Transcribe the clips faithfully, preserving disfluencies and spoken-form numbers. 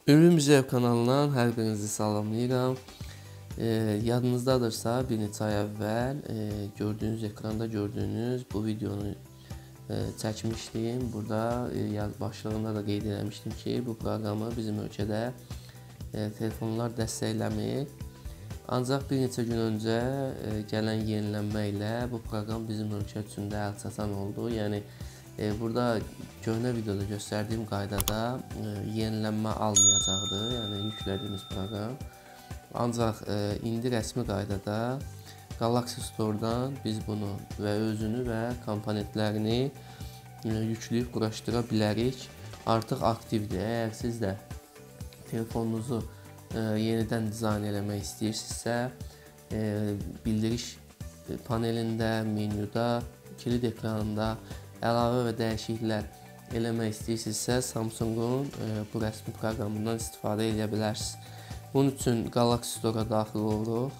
Ürün Bizev kanalından hər birinizi salamlayıram. E, yadınızdadırsa bir neçə ay əvvəl e, gördüğünüz ekranda gördüğünüz bu videonu e, çəkmişdim. Burada e, başlığında da qeyd etmişdim ki, bu proqramı bizim ölkədə e, telefonlar dəstəkləmir. Ancaq bir neçə gün öncə e, gələn yenilənmə ilə bu proqram bizim ölkə üçün də əlçatan oldu. Yəni e, burada köhnə videoda göstərdiyim qaydada e, yenilənmə almayacaqdı, yəni yüklədiyimiz proqram. Ancaq e, indi rəsmi qaydada Galaxy Store'dan biz bunu və özünü və komponentlərini e, yükləyib quraşdıra bilərik. Artıq aktivdir. Əgər siz də telefonunuzu e, yenidən dizayn eləmək istəyirsinizsə, e, bildiriş panelində, menyuda, kilit ekranında əlavə və dəyişikliklər eləmək istəyirsinizsə, Samsungun e, bu rəsmi proqramından istifadə edə bilərsiniz. Bunun üçün Galaxy Store'a daxil oluruq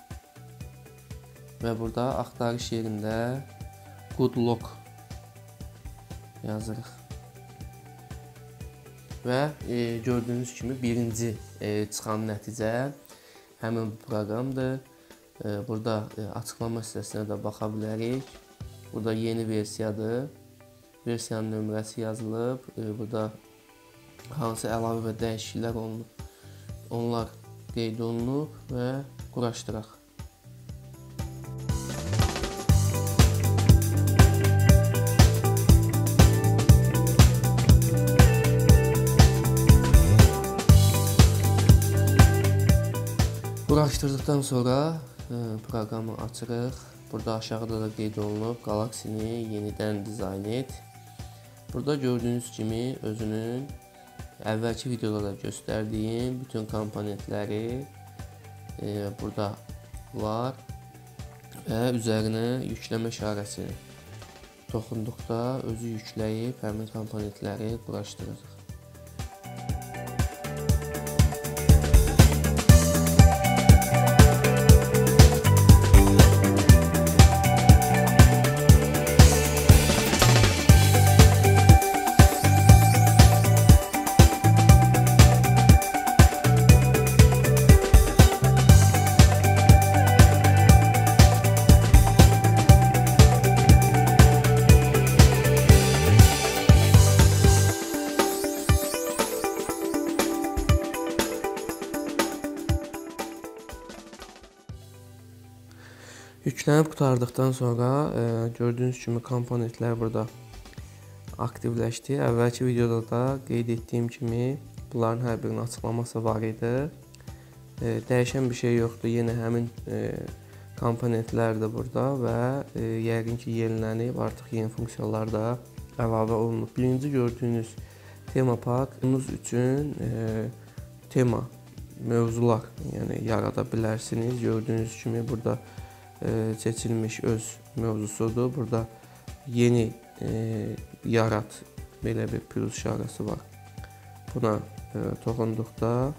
və burada axtarış yerində Good Lock yazırıq. Və e, gördüyünüz kimi birinci e, çıxan nəticə həmin bu proqramdır. E, burada e, açıqlama hissəsinə də baxa bilərik. Burada yeni versiyadır. Versiyanın nömrəsi yazılıb. E, burada hansı əlavə və dəyişikliklər olunub, onlar qeyd olunub və quraşdıraq. Quraşdırdıqdan sonra e, proqramı açırıq. Burada aşağıda da qeyd olunub Galaxy-ni yenidən dizayn et. Burada gördüyünüz kimi özünün əvvəlki videoda da göstərdiyim bütün komponentləri e, burada var və üzərinə yükləmə işarəsini toxunduqda özü yükləyib həmin komponentləri quraşdırır. Yüklənib qurtardıqdan sonra e, gördüyünüz kimi komponentlər burada aktivləşdi. Əvvəlki videoda da qeyd etdiyim kimi bunların hər birinin açıqlaması var idi. E, dəyişən bir şey yoxdur. Yenə həmin e, komponentlər də burada və e, yəqin ki yenilənib, artıq yeni funksiyalar da əlavə olunub. Birinci gördüyünüz tema pak bunun üçün e, tema mövzular yəni yarada bilərsiniz. Gördüyünüz kimi burada E, seçilmiş öz mövzusudur. Burada yeni e, yarat belə bir plus işarəsi var. Buna e, toxunduqda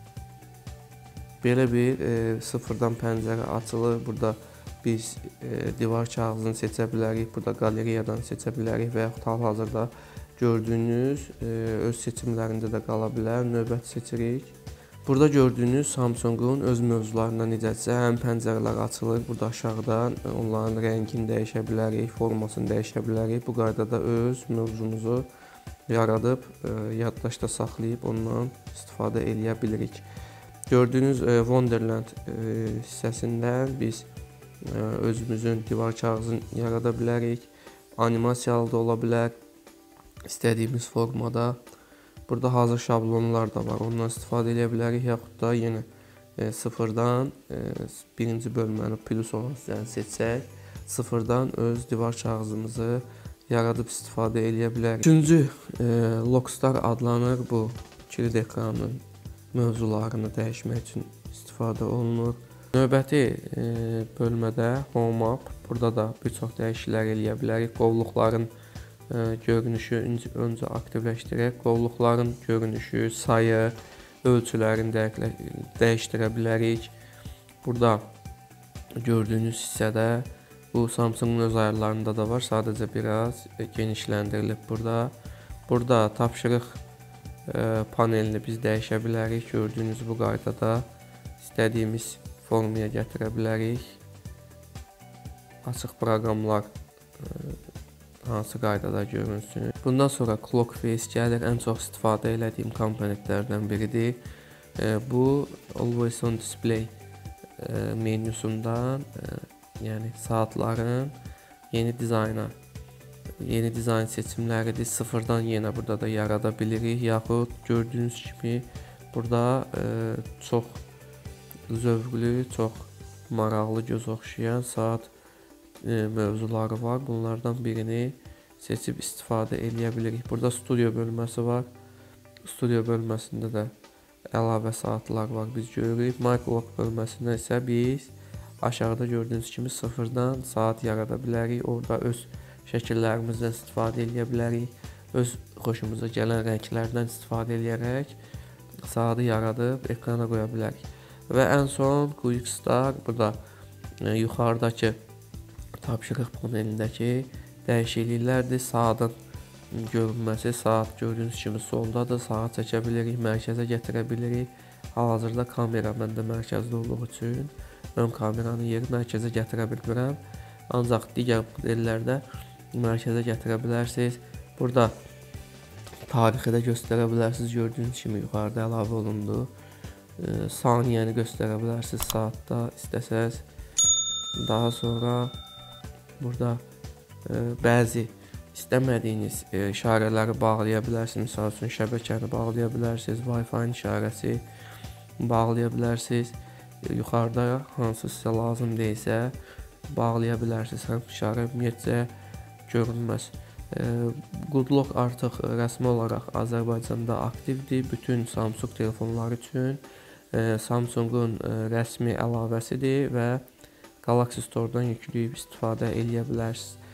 belə bir e, sıfırdan pəncərə açılır. Burada biz e, divar kağızını seçə bilərik. Burada qaleriyadan seçə bilərik və yaxud hal-hazırda gördüyünüz e, öz seçimlərində də qala bilər. Növbət seçirik. Burada gördüyünüz Samsungun öz mövzularından necədirsə həm pəncərələr açılır. Burada aşağıdan onların rəngini dəyişə bilərik, formasını dəyişə bilərik. Bu qaydada öz mövzumuzu yaradıb, e, yaddaşda saxlayıb ondan istifadə edə bilirik. Gördüyünüz e, Wonderland e, hissəsindən biz e, özümüzün divar kağızını yarada bilərik. Animasiyalı da ola bilər, istədiyimiz formada. Burada hazır şablonlar da var. Ondan istifadə edə bilərik. Yaxud da yenə e, sıfırdan e, birinci bölməni plus olan hissəni seçsək, sıfırdan öz divar kağızımızı yaradıb istifadə edə bilərik. Üçüncü e, Lockstar adlanır. Bu kilit ekranın mövzularını dəyişmək üçün istifadə olunur. Növbəti e, bölmədə Home Up. Burada da bir çox dəyişikliklər edə bilərik. Qovluqların görünüşü öncə aktivləşdirək. Qovluqların görünüşü, sayı, ölçülərini dəyişdirə bilərik. Burada gördüyünüz hissədə bu Samsungun öz ayarlarında da var. Sadəcə biraz genişləndirilib burada. Burada tapşırıq panelini biz dəyişə bilərik. Gördüyünüz bu qaydada istədiyimiz formaya gətirə bilərik. Açıq proqramlar hansı qaydada görünsün. Bundan sonra Clock Face gəlir. Ən çox istifadə etdiyim komponentlərdən biridir. Bu Always on Display menyusundan, yəni saatların yeni dizayna, yeni dizayn seçimləridir. Sıfırdan yenə burada da yarada bilirik. Yaxud gördüyünüz kimi burada çox zövqlü, çox maraqlı, göz oxşayan saat mövzuları var. Bunlardan birini seçib istifadə edə bilirik. Burada studio bölməsi var. Studio bölməsində də əlavə saatlar var, biz görürük. Microlock bölməsində isə biz aşağıda gördüyünüz kimi sıfırdan saat yarada bilərik. Orada öz şəkillərimizdən istifadə edə bilərik. Öz xoşumuza gələn rənglərdən istifadə edərək saatı yaradıb ekrana qoya bilərik. Və ən son Quick Start, burada yuxarıdakı tapşırıq panelindəki dəyişikliklərdir. Saatın görünməsi, saat gördüyünüz kimi soldadır. Saat çəkə bilirik, mərkəzə gətirə bilirik. Hal-hazırda kamera məndə mərkəzdə olduğu üçün ön kameranın yeri mərkəzə gətirə bilmirəm. Ancaq digər modellərdə mərkəzə gətirə bilərsiniz. Burada tarixi də göstərə bilərsiniz. Gördüyünüz kimi yuxarıda əlavə olundu. Saniyəni göstərə bilərsiniz saatda istəsəz. Daha sonra burada bəzi istəmədiyiniz işarələri bağlaya bilərsiniz. Misal üçün şəbəkəni bağlaya bilərsiniz, Wi-Fi-nin işarəsi bağlaya bilərsiniz. Yuxarıda hansı sizə lazım deyilsə bağlaya bilərsiniz. Həm işarə ümumiyyətcə görünməz. Goodlock artıq rəsmi olaraq Azərbaycanda aktivdir. Bütün Samsung telefonları üçün Samsungun rəsmi əlavəsidir və Galaxy Store-dan yükləyib istifadə edə bilərsiniz.